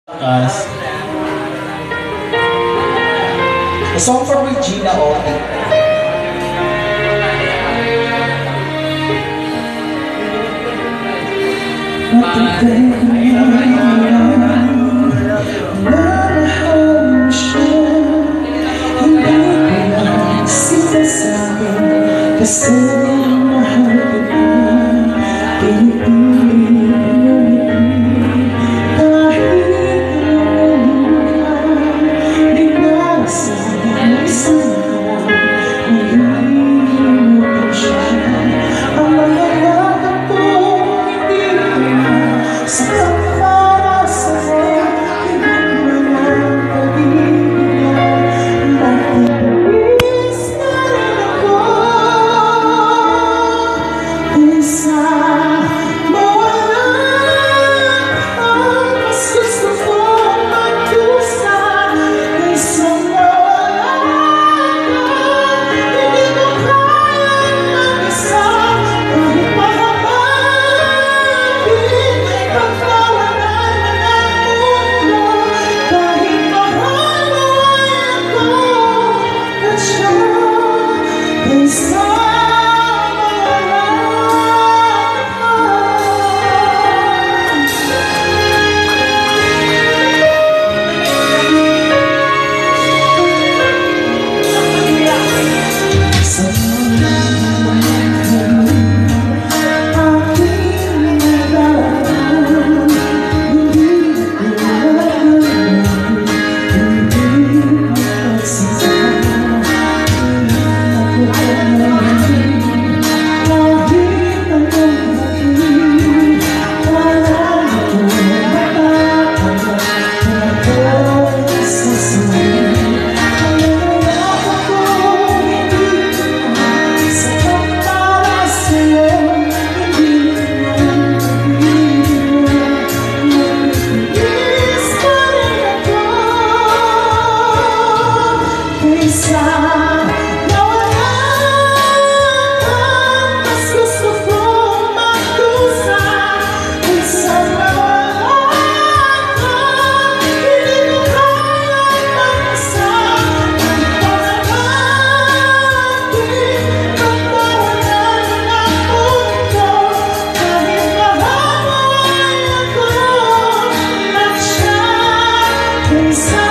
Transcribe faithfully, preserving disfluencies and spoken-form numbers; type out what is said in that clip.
As a song from Regina Oki. Kasi mahal kita, pinipilit kahit anong ka, di nasabi sana, malilimutan siya. Ang mga lakad ko, hindi na sapat para sa'yo, hindi naman pag-ibig natiis na rin ako. Kaysa mawala ang mas gusto ko magdusa. Kaysa mawala ka, hindi ko kayang mag-isa. Kahit mahabagin, pagkawalan ng mundo. Kahit mahal mo ay ako at siya. Kaysa inside.